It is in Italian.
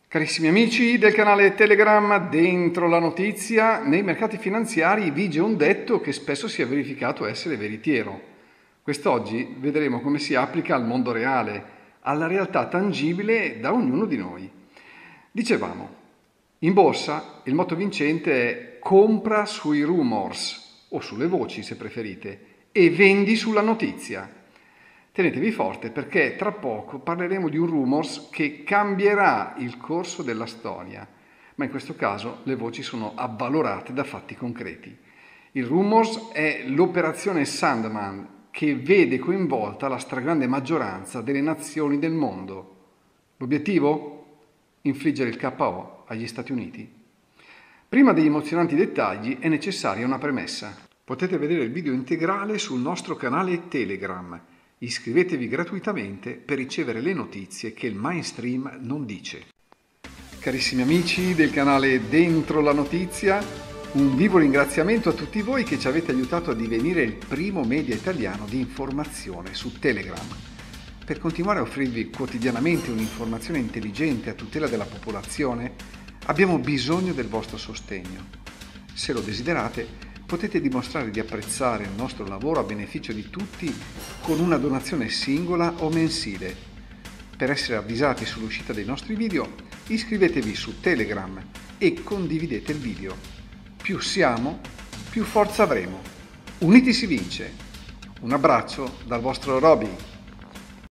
Carissimi amici del canale Telegram, dentro la notizia, nei mercati finanziari vige un detto che spesso si è verificato essere veritiero. Quest'oggi vedremo come si applica al mondo reale, alla realtà tangibile da ognuno di noi. Dicevamo, in borsa il motto vincente è compra sui rumors, o sulle voci se preferite, e vendi sulla notizia. Tenetevi forte perché tra poco parleremo di un rumors che cambierà il corso della storia, ma in questo caso le voci sono avvalorate da fatti concreti. Il rumors è l'operazione Sandman che vede coinvolta la stragrande maggioranza delle nazioni del mondo. L'obiettivo? Infliggere il KO agli Stati Uniti. Prima degli emozionanti dettagli è necessaria una premessa. Potete vedere il video integrale sul nostro canale Telegram. Iscrivetevi gratuitamente per ricevere le notizie che il mainstream non dice. Carissimi amici del canale Dentro la Notizia, un vivo ringraziamento a tutti voi che ci avete aiutato a divenire il primo media italiano di informazione su Telegram. Per continuare a offrirvi quotidianamente un'informazione intelligente a tutela della popolazione, abbiamo bisogno del vostro sostegno. Se lo desiderate, potete dimostrare di apprezzare il nostro lavoro a beneficio di tutti con una donazione singola o mensile. Per essere avvisati sull'uscita dei nostri video, iscrivetevi su Telegram e condividete il video. Più siamo, più forza avremo. Uniti si vince. Un abbraccio dal vostro Roby.